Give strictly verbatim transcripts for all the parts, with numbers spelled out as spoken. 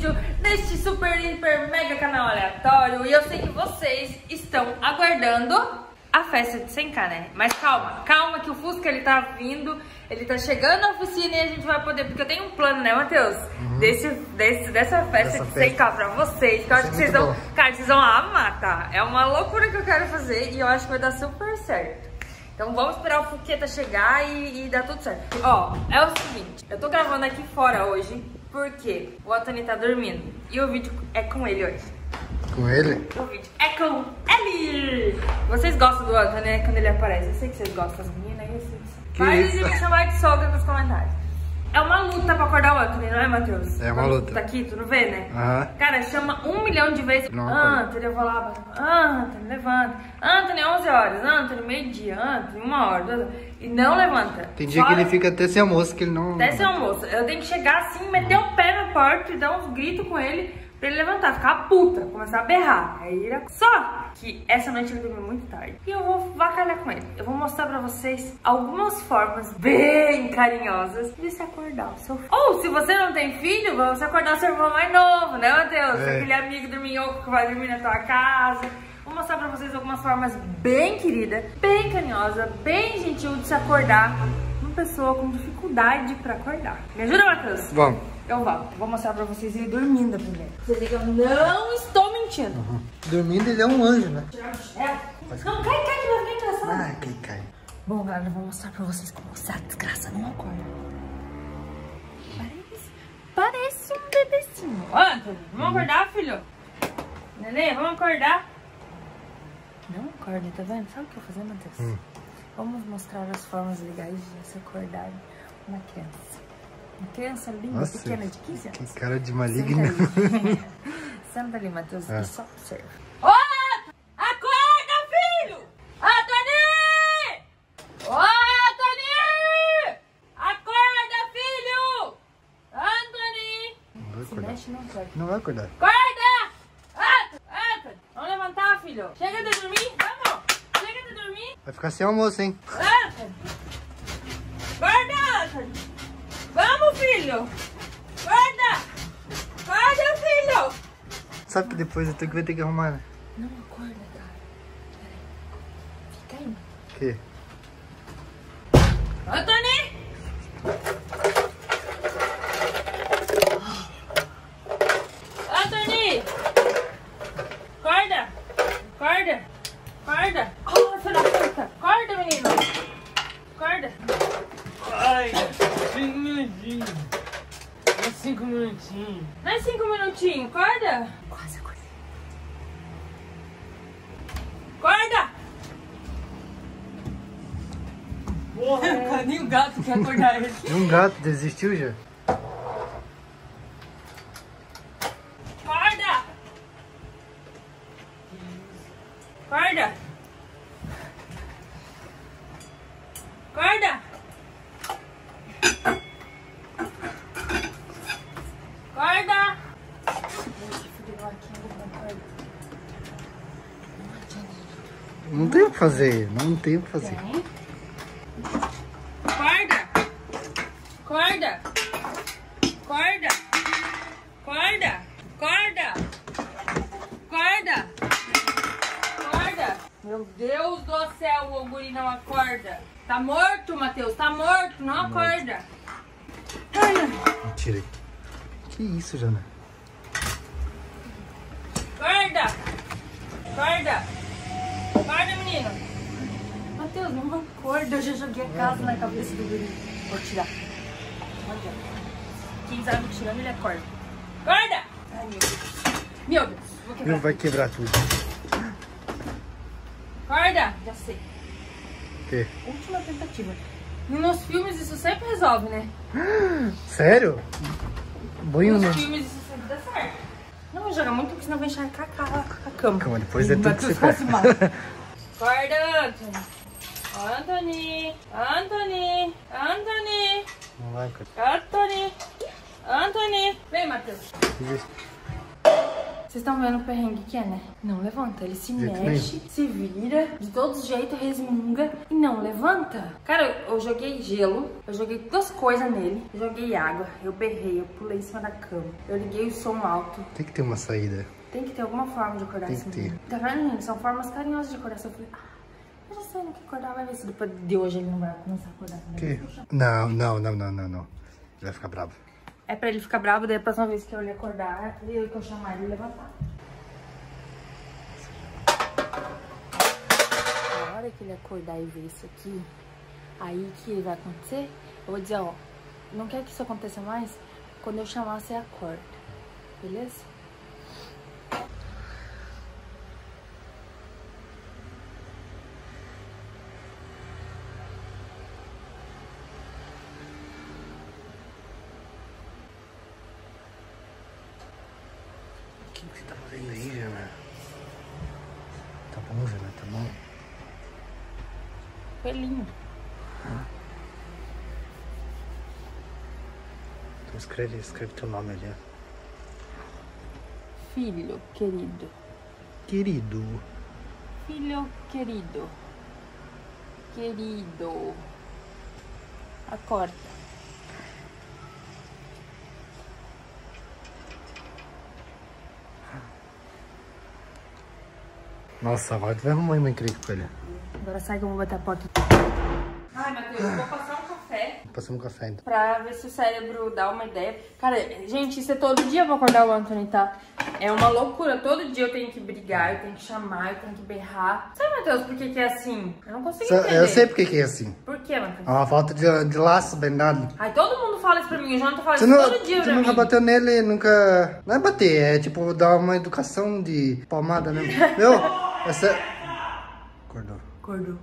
vídeo neste super, hiper, mega canal aleatório. E eu sei que vocês estão aguardando a festa de cem K, né? Mas calma, calma que o Fusca, ele tá vindo, ele tá chegando na oficina e a gente vai poder, porque eu tenho um plano, né, Matheus? Uhum. Desse, desse, dessa festa dessa de cem K pra vocês, que eu acho que vocês vão, cara, vocês vão amar, tá? É uma loucura que eu quero fazer e eu acho que vai dar super certo. Então vamos esperar o Fuqueta chegar e, e dar tudo certo. Ó, é o seguinte, eu tô gravando aqui fora hoje, porque o Antônio tá dormindo e o vídeo é com ele hoje. Com ele? O vídeo é com ele! Vocês gostam do Antônio, né? Quando ele aparece. Eu sei que vocês gostam, as meninas. Eu sei que Vai de me chamar de sogra nos comentários. É uma luta pra acordar o Antônio, não é, Matheus? É uma luta. Tá aqui, tu não vê, né? Aham. Cara, chama um milhão de vezes. Não, Antônio, eu vou lá. Antônio, levanta. Antônio, onze horas. Antônio, meio-dia. Antônio, uma hora. E não levanta. Tem dia Só... que ele fica até sem almoço, que ele não... Até sem almoço. Eu tenho que chegar assim, meter o pé na porta e dar uns gritos com ele. Pra ele levantar, ficar puta, começar a berrar. Aí ele... Só que essa noite ele dormiu muito tarde. E eu vou vacalhar com ele. Eu vou mostrar pra vocês algumas formas bem carinhosas de se acordar o seu filho. Ou se você não tem filho, você acordar o seu irmão mais novo, né, Matheus? É. Aquele amigo dorminhoco que vai dormir na tua casa. Vou mostrar pra vocês algumas formas bem querida, bem carinhosa, bem gentil de se acordar uma pessoa com dificuldade pra acordar. Me ajuda, Matheus? Vamos. Eu vou, vou mostrar pra vocês ele dormindo primeiro. Vocês veem que eu não estou mentindo. Uhum. Dormindo ele é um anjo, né? É. Não, cai, cai, que vai ficar engraçado. Ai, cai, cai. Bom, galera, eu vou mostrar pra vocês como essa desgraça não acorda. Parece, parece um bebecinho. Antônio, vamos acordar, filho? Nenê, vamos acordar? Não acorda, tá vendo? Sabe o que eu vou fazer, Matheus? Hum. Vamos mostrar as formas legais de se acordar uma criança. Uma criança linda, Nossa, pequena, de quinze anos. Que cara de maligna. Senta ali, Senta ali, Matheus, é. E só observa. Ô, acorda, filho! Antônio! Ô, Antônio! Acorda, filho! Antônio! Não vai acordar. Se mexe, não acorda. Não vai acordar. Acorda! Antônio! Vamos levantar, filho. Chega de dormir, vamos! Chega de dormir. Vai ficar sem almoço, hein? Antônio! Acorda, Antônio! Vamos, filho! Acorda! Acorda, filho! Sabe que depois eu tenho que vai ter que arrumar, né? Não acorda, cara. Peraí. Fica aí. O quê? Antônio! Antônio! Acorda! Acorda! Acorda! Oh, filho da puta! Acorda, menino! Acorda! Ai, cinco minutinhos. É cinco minutinhos. Não é cinco minutinhos, acorda? Quase acordei. Acorda! Porra, é. Nem o gato quer acordar ele. E um gato desistiu já? Acorda! Acorda! Acorda! Acorda! Não tem o que fazer, não tem o que fazer. Tem. Acorda! Acorda! Acorda! Acorda! Acorda! Acorda! Acorda! Meu Deus do céu, o guri não acorda. Tá morto, Matheus, tá morto, não acorda. Mentira. Que isso, Jana? Acorda! Acorda! Acorda, menino! Matheus, não acorda, eu já joguei a casa na cabeça do guri. Vou tirar. Olha. Quem sabe tirando, ele acorda. Acorda! Ai, meu Deus. Meu Deus, vou quebrar. Não vai quebrar tudo. Acorda! Já sei. O quê? Última tentativa. Nos filmes isso sempre resolve, né? Sério? Boinho, Nos né? filmes isso sempre dá certo. Não vou jogar muito, porque senão vai encharcar a, a cama. Calma, depois é tudo que você faz mal. Acorda, Antônio. Antônio. Antônio. Antônio. Não vai, cara. Antônio. Antônio. Vem, Matheus. Vocês estão vendo o perrengue que é, né? Não levanta. Ele se Jeito mexe, mesmo. se vira, de todos os jeitos resmunga e não levanta. Cara, eu, eu joguei gelo, eu joguei duas coisas nele, eu joguei água, eu berrei, eu pulei em cima da cama, eu liguei o som alto. Tem que ter uma saída. Tem que ter alguma forma de acordar Tem esse que ter. menino. Tá vendo, gente? São formas carinhosas de acordar. Eu falei, ah, eu já sei no que acordar, vai ver se depois de hoje ele não vai começar a acordar. Que? Não, não, não, não, não, não. Ele vai ficar bravo. É pra ele ficar bravo, daí a próxima vez que eu ele acordar, eu que eu chamar ele levantar. Na hora que ele acordar e ver isso aqui, aí que vai acontecer, eu vou dizer, ó, não quer que isso aconteça mais? Quando eu chamar, você acorda. Beleza? O que você tá fazendo aí, Jana? Tá bom, Jana, tá bom? Coelhinho. Então escreve, escreve teu nome ali, ó. Filho querido. Querido. Filho querido. Querido. Acorda. Nossa, agora tu vai arrumar uma encrenca com ele. Agora sai que eu vou bater a porta. Ai, Matheus, eu vou passar um café Passamos um café então. pra ver se o cérebro dá uma ideia. Cara, gente, isso é todo dia pra acordar o Anthony, tá? É uma loucura. Todo dia eu tenho que brigar, eu tenho que chamar, eu tenho que berrar. Sabe, Matheus, por que que é assim? Eu não consigo Sa- entender. Eu sei porque que é assim. Por que, Matheus? É uma falta de, de laço, bem dado. Ai, todo mundo fala isso pra mim. O Jonathan fala Você, isso não, todo dia você pra nunca mim. bateu nele, nunca... Não é bater, é tipo dar uma educação de palmada, né? Meu, essa... Acordou. Acordou.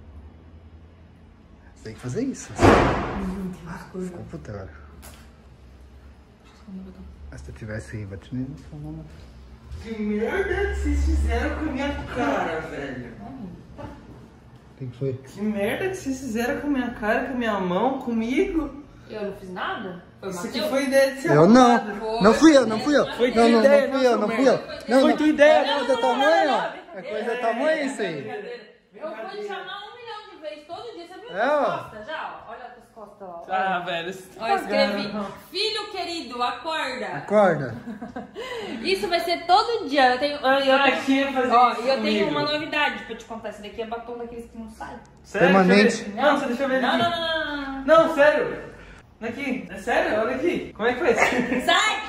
Você tem que fazer isso. Meu Deus, Ficou puta agora. acordou. Mas se eu tivesse batido nele, não ia Que merda que vocês fizeram com a minha cara, velho? O que que foi? Que merda que vocês fizeram com a minha cara, com a minha mão, comigo? Eu não fiz nada? Foi o Isso aqui Matheus? foi ideia de ser Eu não. arrumado. Foi. Não fui eu, não fui eu. Foi Não, tua não, não ideia, fui eu, não, não fui eu. Não, Foi não. tua ideia, Não, não, do tamanho, ó. não, É coisa do tamanho isso aí. Eu vou te chamar um milhão de vezes todo dia. Você viu É, as ó. costas já? Ó? Olha as costas lá. ó. Ah, velho. Você tá Ó, eu escrevi, pagando. filho querido, acorda. Acorda. Isso vai ser todo dia. Eu tenho, eu, eu Ah, tenho, quem ia fazer ó, isso e eu tenho comigo? uma novidade pra te contar. Esse daqui é batom daqueles que não sai. Sério? Permanente. Deixa eu ver. Não, você deixa eu ver Não, aqui. não, não, não, não. Não, sério. Aqui, é sério? Olha aqui. Como é que faz? Sai!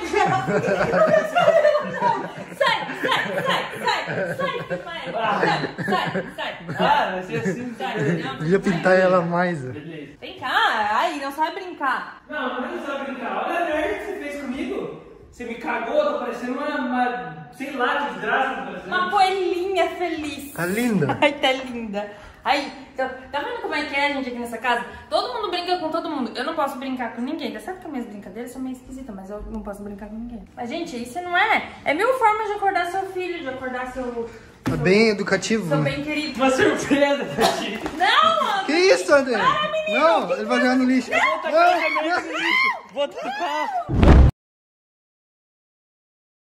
Sai, sai, sai, sai, sai, sai, sai, sai. Ah, vai ser assim. Sai, não. Devia pintar ela mais. ó. Beleza. Vem cá, aí, não sabe brincar. Não, mas não sabe brincar. Olha a merda que você fez comigo. Você me cagou, tô parecendo uma, uma sei lá, que desgraça, tô parecendo. Uma coelhinha feliz. Tá linda. Ai, tá linda. Aí, então, tá vendo como é que é a gente aqui nessa casa? Todo mundo brinca com todo mundo. Eu não posso brincar com ninguém. Tá certo que as minhas brincadeiras são meio esquisitas, mas eu não posso brincar com ninguém. Mas, gente, isso não é. É mil formas de acordar seu filho, de acordar seu... Tá bem educativo. Seu bem querido. Uma surpresa pra ti. Não, mano. Que isso, André? Não, ele vai jogar no lixo. Não, não. Vou tacar.